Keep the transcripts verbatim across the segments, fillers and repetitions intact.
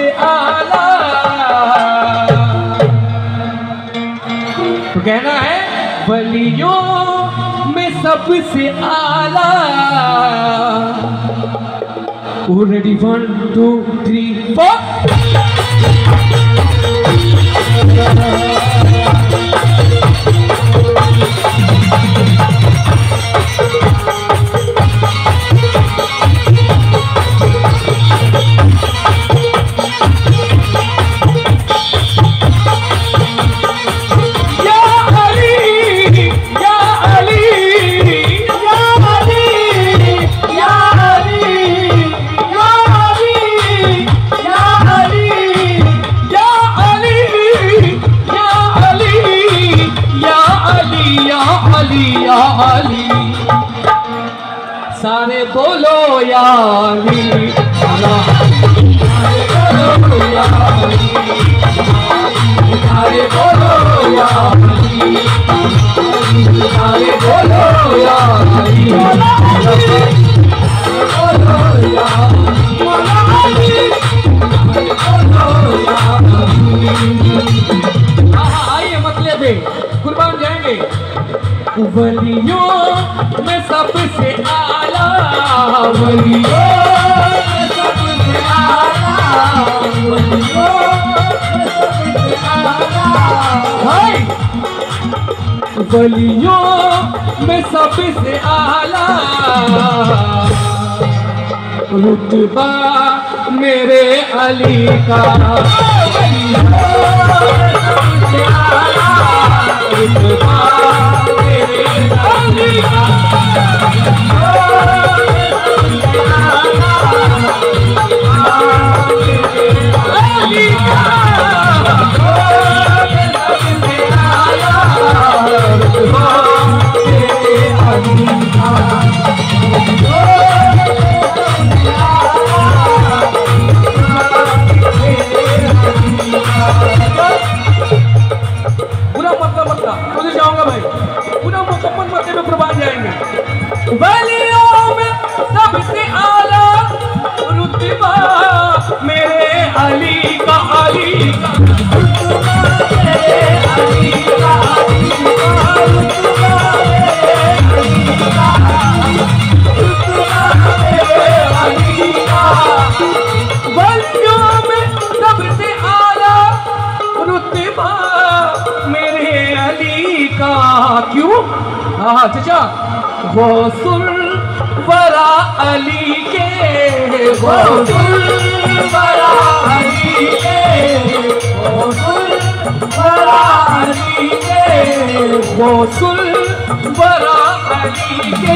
सबसे आला। तो कहना है वलियों में सबसे आला। Ready one two three four. सारे बोलो या अली, सारे बोलो या अली, सारे बोलो या अली, सारे बोलो या अली, बोलो या आइए मतलब कुर्बान जाएंगे। वलियों में सबसे आला, वलियों में सबसे आला, वलियों में सबसे आला, वलियों में सबसे आला रुतबा मेरे अली का। वलियों में सबसे आला रुतबा मेरे अली का। पूरा मतलब मतलब मुझे जाऊंगा भाई, पूरा मुकम्मल मतलब में कुर्बान जाएंगे। वलियों में सबसे आला रुतबा मेरे अली का, अली का रुतबा मेरे अली का, अली का रुतबा मेरे अली का, रुतबा मेरे अली का। वलियों में सबसे आला रुतबा मेरे अली का। क्यों? हाँ चाचा, गौसुल वरा अली के, गौसुल वरा अली के, गौसुल वरा अली के, गौसुल वरा अली के।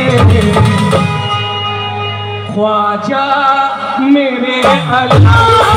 ख्वाजा मेरे अल्लाह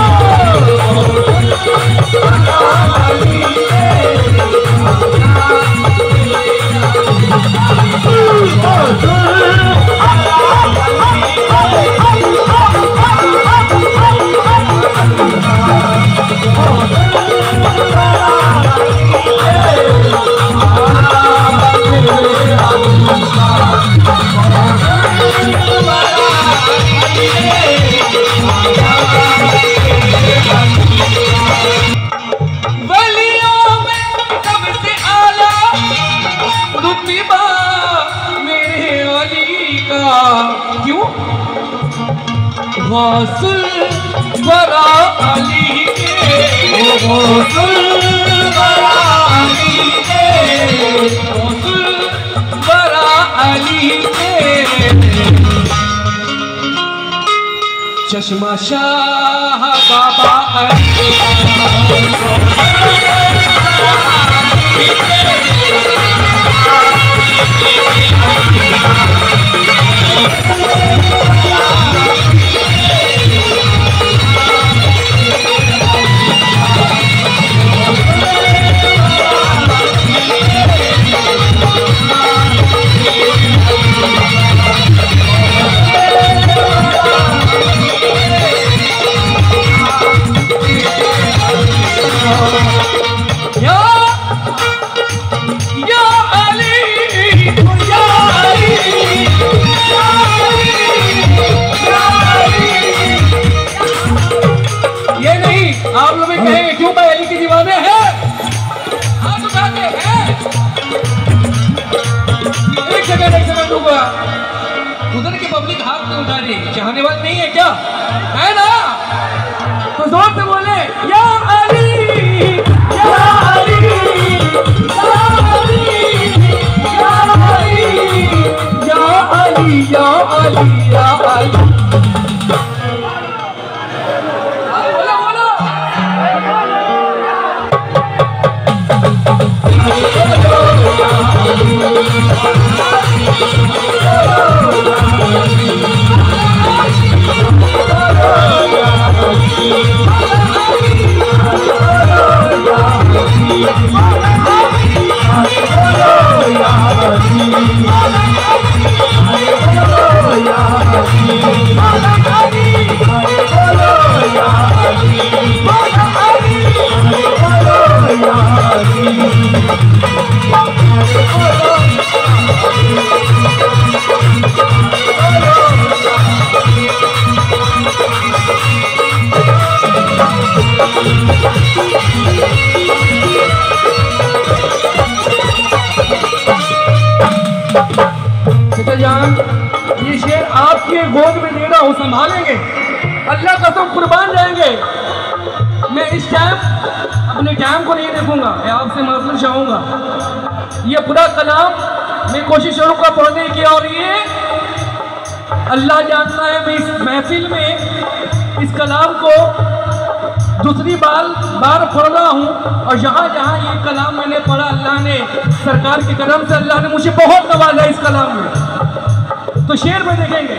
गौसुल वरा अली के, गौसुल वरा अली के, गौसुल वरा अली के। चश्मा शाह बाबा अली कहेंगे क्यों भाई अली के दीवाने हैं? हाथ उठाते हैं। एक सेकंड एक सेकंड रुको। उधर की पब्लिक हाथ नहीं उठा रही, चाहने वाली नहीं है क्या? है ना? तो जोर से बोले या अली या अली या अली या अली या अली या अली या अली। बोलो बोलो। ये शेर आपके गोद में दे रहा हूं, संभालेंगे, अल्लाह कसम कुर्बान रहेंगे। मैं इस टाइम अपने टाइम को नहीं देखूंगा, मैं आपसे माफी चाहूंगा। ये पूरा कलाम मैं कोशिश करूंगा पढ़ने की, और ये अल्लाह जानता है मैं इस महफिल में इस कलाम को दूसरी बार बार पढ़ रहा हूँ, और जहाँ जहाँ ये कलाम मैंने पढ़ा अल्लाह ने सरकार के करम से अल्लाह ने मुझे बहुत नवाजा इस कलाम में। तो शेर में देखेंगे,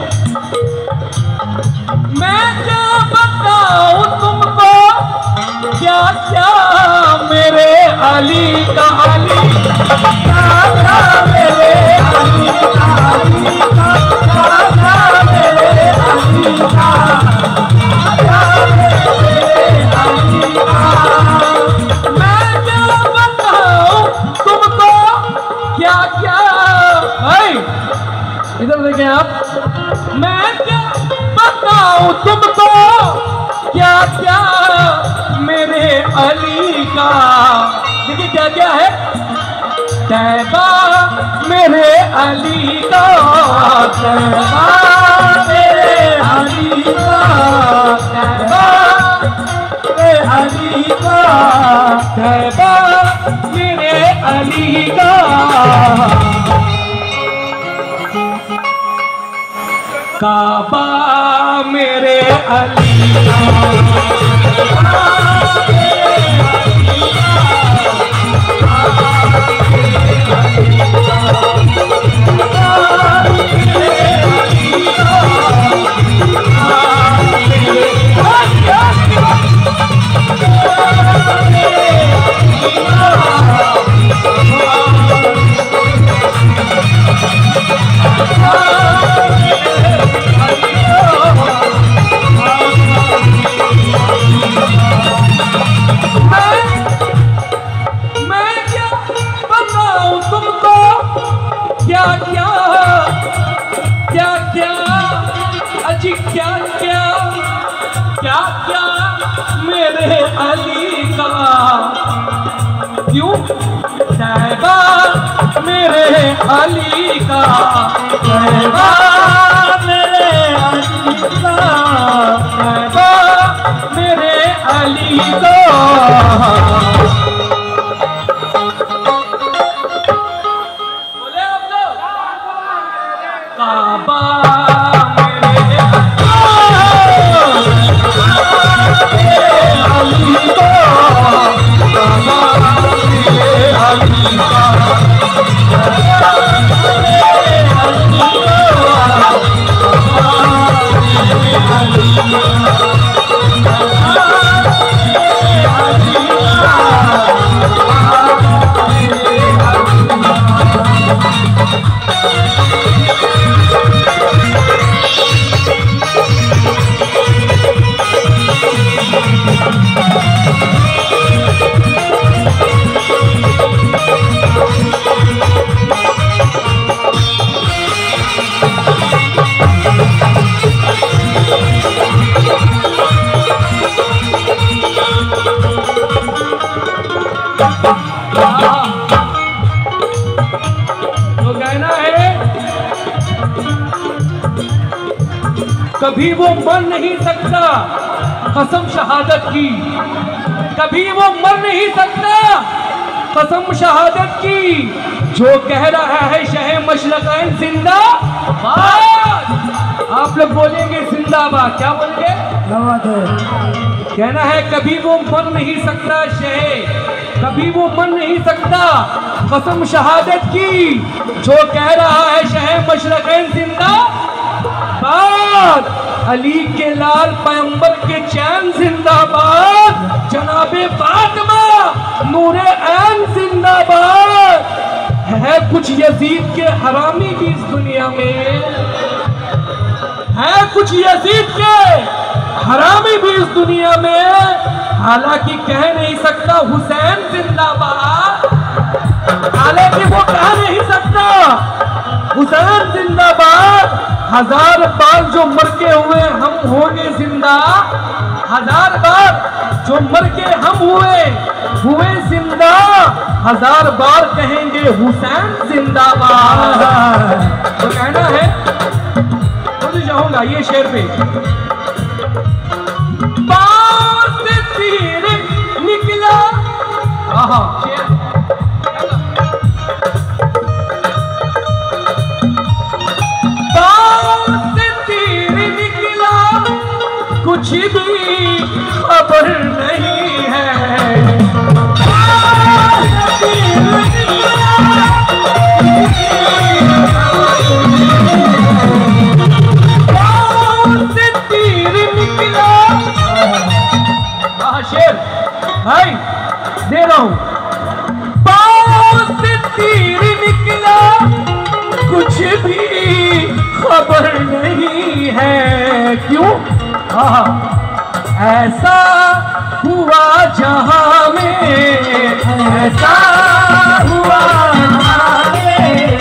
मैं क्या बताऊं तुमको क्या क्या मेरे अली का अली क्या क्या मेरे अली का अली क्या क्या मेरे अली का क्या मेरे अली का। मैं क्या बताऊं तुमको क्या क्या, इधर देखें आप, मैं क्या बताऊं तुमको क्या क्या मेरे अली का। देखिए क्या क्या है, तैबा मेरे अली का, तैबा मेरे अली का, तैबा मेरे अली का, तैबा मेरे अली का। काबा मेरे अली का, क्या क्या क्या क्या मेरे अली का। क्यों तैबा मेरे अली का, तैबा मेरे अली का, तैबा मेरे अली का। बोले आप लोग काबा कभी वो मर नहीं सकता कसम शहादत की, कभी वो मर नहीं सकता कसम शहादत की, जो कह रहा है शहे मशरक़ैन जिंदाबाद। आप लोग बोलेंगे जिंदाबाद, क्या बोलेंगे? कहना है कभी वो मर नहीं सकता शहे, कभी वो मर नहीं सकता कसम शहादत की, जो कह रहा है शहे मशरक़ैन जिंदाबाद। अली के लाल पैगंबर के चैन जिंदाबाद, जनाबे फातिमा नूरे ऐन जिंदाबाद। है कुछ यजीद के हरामी भी इस दुनिया में, है कुछ यजीद के हरामी भी इस दुनिया में, हालांकि कह नहीं सकता हुसैन जिंदाबाद, हालांकि वो कह नहीं सकता हुसैन जिंदाबाद। हजार बार जो मर के हुए हम होंगे जिंदा, हजार बार जो मर के हम हुए हुए जिंदा, हजार बार कहेंगे हुसैन जिंदाबाद। तो कहना है तो जाऊंगा ये शेर पे, पास से तीर निकला, आहा शेर, कुछ भी खबर नहीं है, से तीर निकला। हाँ शेर भाई दे रहा हूं, पाँव से तीर निकला कुछ भी खबर नहीं है, क्यों? ऐसा हुआ जहां में, ऐसा हुआ जहां में,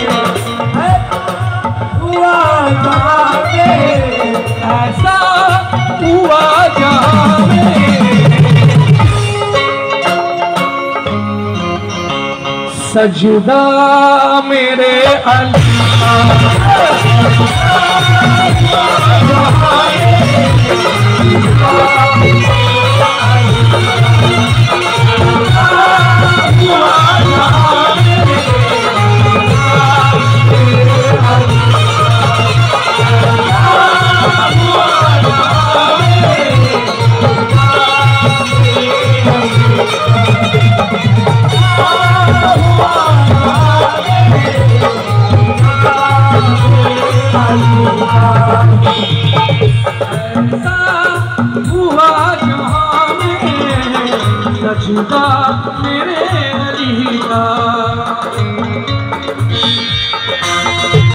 हुआ जहां में, ऐसा हुआ जहां में, सजदा मेरे अल्लाह मेरे अली का।